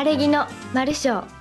れぎのマルショー。